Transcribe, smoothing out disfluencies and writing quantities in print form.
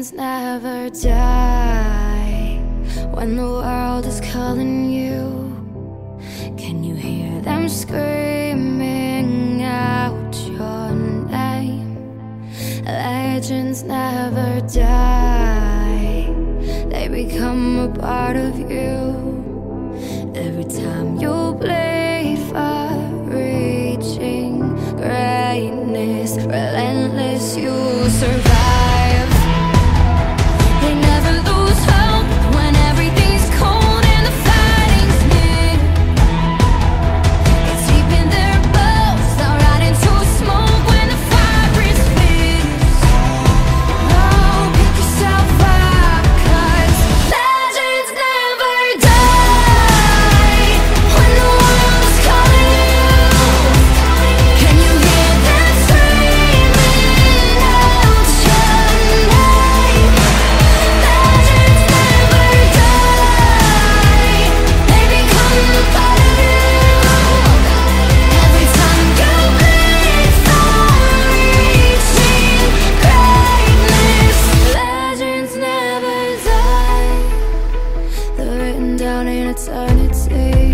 Legends never die. When the world is calling you, can you hear them screaming out your name? Legends never die. They become a part of you. Every time you bleed for reaching greatness, relentless, you survive. They never lose hope when everything's cold and the fighting's near. It's deep in their bones, they'll rot into smoke when the fire is fierce. Oh, pick yourself up, 'cause legends never die. When the world is calling you, can you hear them screaming out your name? Legends never die. They become a part of you. Every time you bleed for reaching greatness, legends never die. They're written down in eternity.